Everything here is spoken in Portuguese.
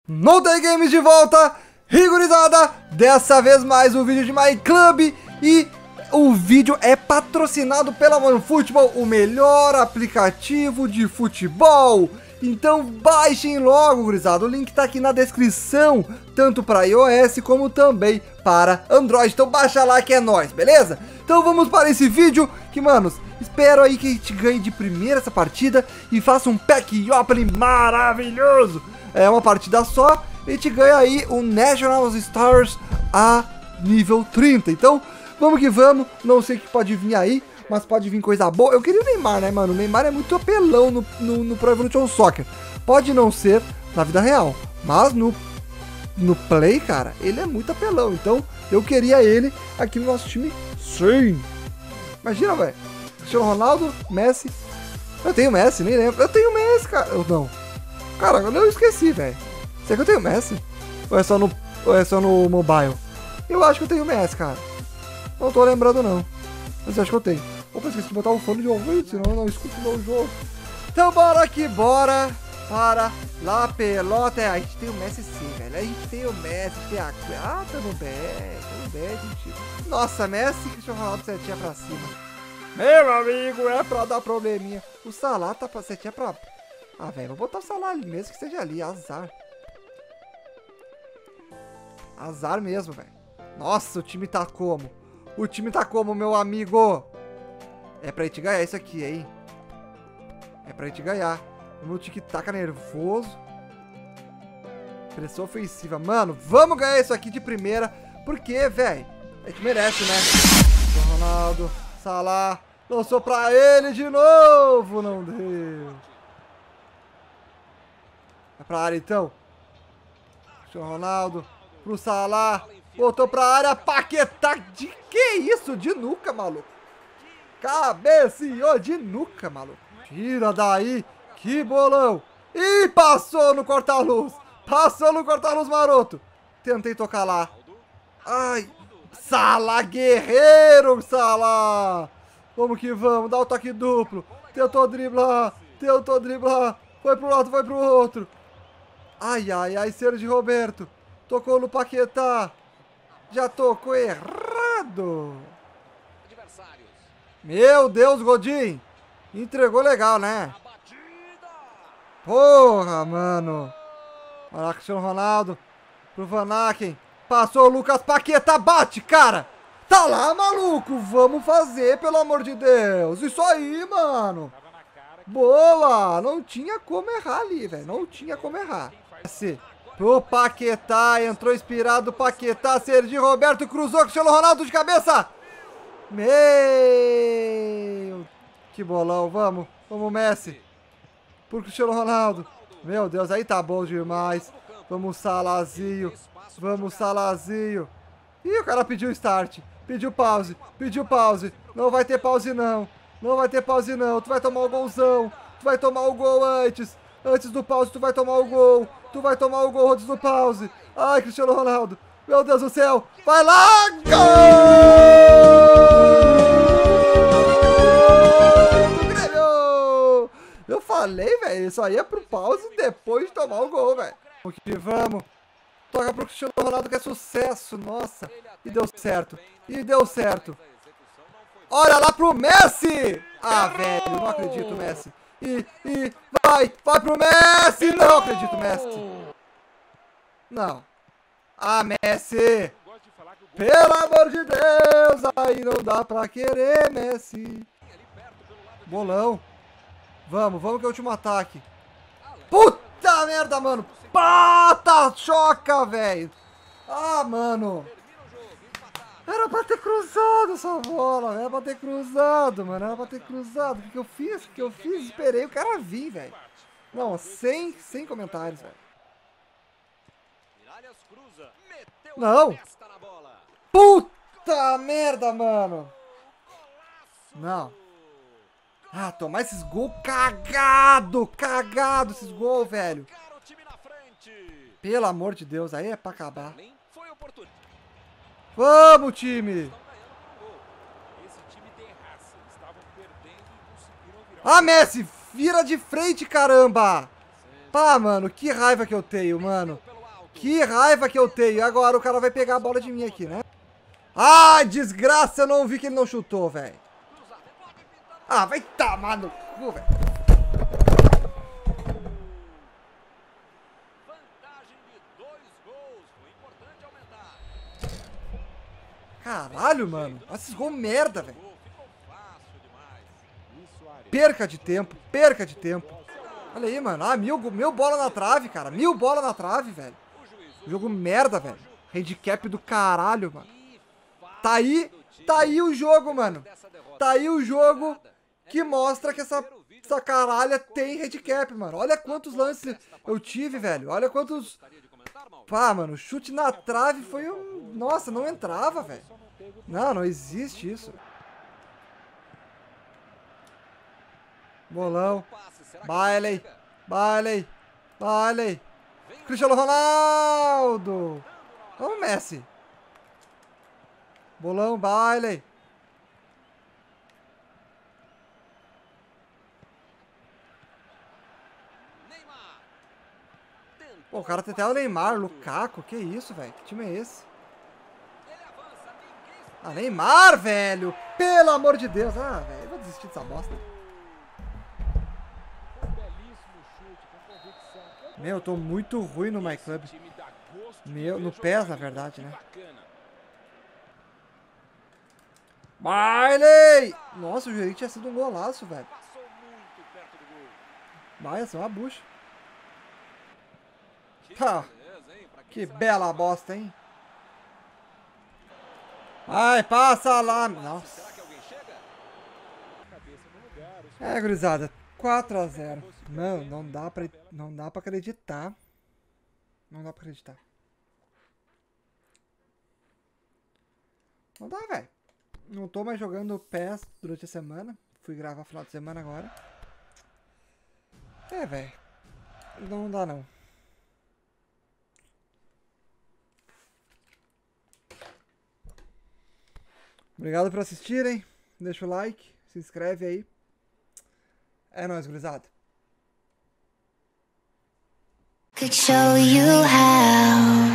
No Day Games de volta, rigorizada, dessa vez mais um vídeo de My Club e o vídeo é patrocinado pela OneFootball, o melhor aplicativo de futebol. Então baixem logo, gurizada, o link tá aqui na descrição, tanto para iOS como também para Android, então baixa lá que é nóis, beleza? Então vamos para esse vídeo que, manos, espero aí que a gente ganhe de primeira essa partida e faça um pack opening maravilhoso. É uma partida só, a gente ganha aí o National Stars a nível 30. Então, vamos que vamos. Não sei o que pode vir aí, mas pode vir coisa boa. Eu queria o Neymar, né, mano? O Neymar é muito apelão no Pro Evolution Soccer. Pode não ser na vida real, mas no Play, cara, ele é muito apelão. Então, eu queria ele aqui no nosso time. Sim! Imagina, velho. Cristiano Ronaldo, Messi. Eu tenho Messi, nem lembro. Eu tenho Messi, cara. Eu não. Cara, eu esqueci, velho. Será que eu tenho Messi? Ou é só no mobile? Eu acho que eu tenho Messi, cara. Não tô lembrando, não. Mas eu acho que eu tenho. Opa, esqueci de botar o fone de ouvido, senão eu não escuto o meu jogo. Então bora aqui, bora para lá pelota. A gente tem o Messi sim, velho. A gente tem o Messi, tem a... Ah, tamo bem, gente. Nossa, Messi e Cristiano Ronaldo setinha pra cima. Meu amigo, é pra dar probleminha. O Salah tá pra setinha pra... Ah, velho, vou botar o Salah ali mesmo, que seja ali, azar. Azar mesmo, velho. Nossa, o time tá como? O time tá como, meu amigo? É pra gente ganhar isso aqui, hein? É pra gente ganhar. O meu tic-tac nervoso. Pressão ofensiva. Mano, vamos ganhar isso aqui de primeira. Porque, velho, a gente merece, né? Ronaldo, Salah. Lançou pra ele de novo. Não deu. Vai pra área, então. Cristiano Ronaldo. Pro Salah. Voltou pra área. Paquetá. De que isso? De nuca, maluco. Cabeceou de nuca, maluco. Tira daí. Que bolão. Ih, passou no corta-luz. Passou no corta-luz, maroto. Tentei tocar lá. Ai. Salah, guerreiro, Salah. Vamos que vamos. Dá o toque duplo. Tentou driblar. Foi pro lado, foi pro outro. Ai, ai, ai, Sérgio Roberto. Tocou no Paquetá. Já tocou errado. Meu Deus, Godin. Entregou legal, né? Porra, mano. Olha lá, Cristiano Ronaldo. Pro Van Aken. Passou o Lucas Paquetá. Bate, cara. Tá lá, maluco. Vamos fazer, pelo amor de Deus. Isso aí, mano. Boa. Não tinha como errar ali, velho. Não tinha como errar. Pro Paquetá, entrou inspirado o Paquetá, Sérgio Roberto cruzou, Cristiano Ronaldo de cabeça. Meu, que bolão, vamos Messi. Pro Cristiano Ronaldo. Meu Deus, aí tá bom demais. Vamos Salahzinho. Ih, o cara pediu start, pediu pause. Não vai ter pause não. Tu vai tomar o golzão. Tu vai tomar o gol antes. Antes do pause, tu vai tomar o gol. Antes do pause. Ai, Cristiano Ronaldo. Meu Deus do céu. Vai lá. Gol! Eu falei, velho. Isso aí é pro pause depois de tomar o gol, velho. Vamos. Toca pro Cristiano Ronaldo que é sucesso. Nossa. E deu certo. Olha lá pro Messi. Ah, velho. Não acredito, Messi. Vai pro Messi! Não acredito, Messi! Não! Ah, Messi! Pelo amor de Deus! Aí não dá pra querer, Messi! Bolão! Vamos que é o último ataque! Puta merda, mano! Pata! Choca, velho! Ah, mano! Era pra ter cruzado essa bola, mano. O que eu fiz? Esperei o cara vir, velho. Não, sem comentários, velho. Não. Puta merda, mano. Não. Ah, tomar esses gols cagado esses gols, velho. Pelo amor de Deus, aí é pra acabar. Vamos, time! Ah, Messi! Vira de frente, caramba! Pá, mano, que raiva que eu tenho, mano. Que raiva que eu tenho. Agora o cara vai pegar a bola de mim aqui, né? Ah, desgraça, eu não vi que ele não chutou, velho. Ah, vai tomar no cu, velho. Caralho, mano. Olha esses gols merda, velho. Perca de tempo, perca de tempo. Olha aí, mano. Ah, mil bola na trave, cara. 1000 bola na trave, velho. Jogo merda, velho. Handicap do caralho, mano. Tá aí o jogo, mano. Tá aí o jogo que mostra que essa caralha tem handicap, mano. Olha quantos lances eu tive, velho. Olha quantos... Pá, mano, chute na trave foi um... Nossa, não entrava, velho. Não existe isso. Bolão. Bailey. Cristiano Ronaldo. Vamos, Messi. Bolão, Bailey. Pô, o cara tem até o Neymar, Lukaku. Que isso, velho? Que time é esse? Ah, Neymar, velho. Pelo amor de Deus. Ah, velho, eu vou desistir dessa bosta. Meu, eu tô muito ruim no MyClub. No PES, na verdade, né? Bailey! Nossa, o joelho tinha sido um golaço, velho. Vai, essa é uma bucha. Ah, que bela bosta, hein? Ai, passa lá. Nossa. É, gurizada. 4-0. Não dá pra acreditar. Não dá pra acreditar. Não dá, velho. Não tô mais jogando PES durante a semana. Fui gravar final de semana agora. É, velho. Não dá, não. Obrigado por assistirem. Deixa o like. Se inscreve aí. É nóis, gurizada. Could show you how.